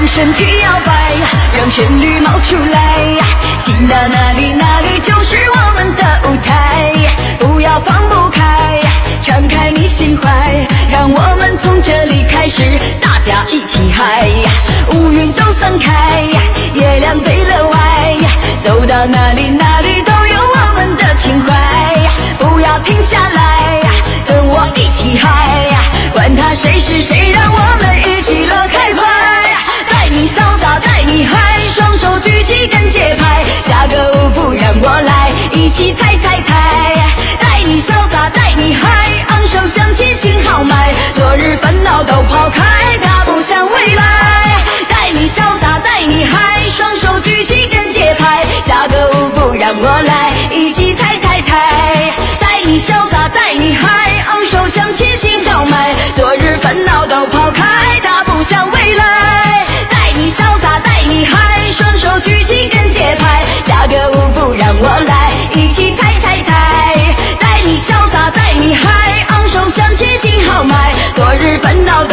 让身体摇摆，让旋律冒出来，行到哪里哪里就是我们的舞台，不要放不开，敞开你心怀，让我们从这里开始，大家一起嗨，乌云都散开，月亮最了外，走到哪里哪里都有我们的情怀，不要停下来，跟我一起嗨，管他谁是谁，让我们一起乐开怀，带你潇洒带你嗨，双手举起跟节拍，下个舞步让我来，一起踩踩踩，带你潇洒带你嗨，昂首向前心豪迈，昨日烦恼都抛开，大步向未来，带你潇洒带你嗨，双手举起跟节拍，下个舞步让我来，一起踩踩踩，带你潇洒带你嗨，昂首向前心豪迈，昨日烦恼都抛开，大步向未来，带你潇洒带你嗨，双手举起跟节拍，下个舞步让我来，一起踩踩踩，带你潇洒带你嗨，昂首向前心豪迈，昨日烦恼